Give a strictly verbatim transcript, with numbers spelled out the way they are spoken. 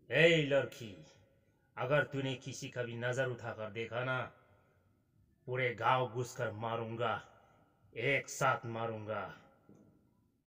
ए लड़की, अगर तूने किसी का भी नजर उठाकर देखा ना, पूरे गांव घुस कर मारूंगा, एक साथ मारूंगा।